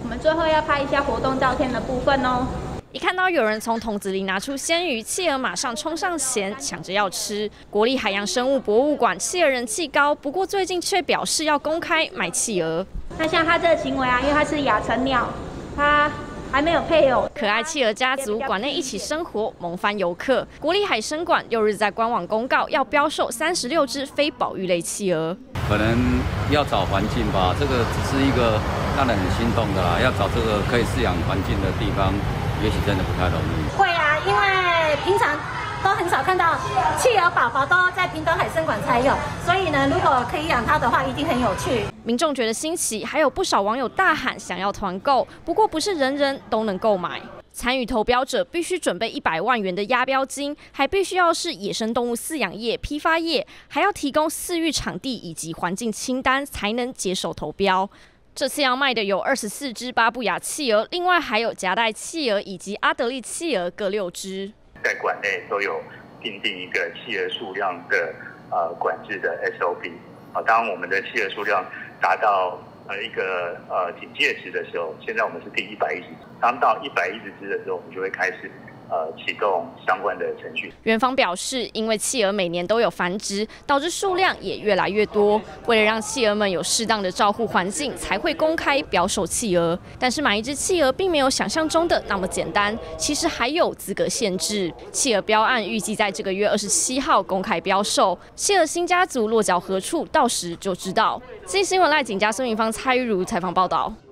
我们最后要拍一下活动照片的部分哦。 一看到有人从桶子里拿出鲜鱼，企鹅马上冲上前抢着要吃。国立海洋生物博物馆企鹅人气高，不过最近却表示要公开卖企鹅。 那像它这个行为啊，因为它是亚成鸟，它还没有配偶。 可爱企鹅家族馆内一起生活，萌翻游客。国立海生馆6日在官网公告，要标售36只非保育类企鹅。 可能要找环境吧，这个只是一个让人很心动的啦。要找这个可以饲养环境的地方，也许真的不太容易。 会啊，因为平常都很少看到企鹅宝宝，都在屏东海生馆才有，所以呢，如果可以养它的话，一定很有趣。 民众觉得新奇，还有不少网友大喊想要团购，不过不是人人都能购买。参与投标者必须准备100万元的押标金，还必须要是野生动物饲养业、批发业，还要提供饲育场地以及环境清单，才能接受投标。这次要卖的有24只巴布亚企鹅，另外还有夹带企鹅以及阿德利企鹅各6只。 在馆内都有订定一个企鹅数量的管制的 SOP。当我们的企鹅数量达到一个警戒值的时候，现在我们是第110只。当到110只的时候，我们就会开始启动相关的程序。 园方表示，因为企鹅每年都有繁殖，导致数量也越来越多。为了让企鹅们有适当的照护环境，才会公开标售企鹅。但是买一只企鹅并没有想象中的那么简单，其实还有资格限制。企鹅标案预计在这个月27号公开标售，企鹅新家族落脚何处，到时就知道。新闻赖景嘉、孙明芳、蔡玉如采访报道。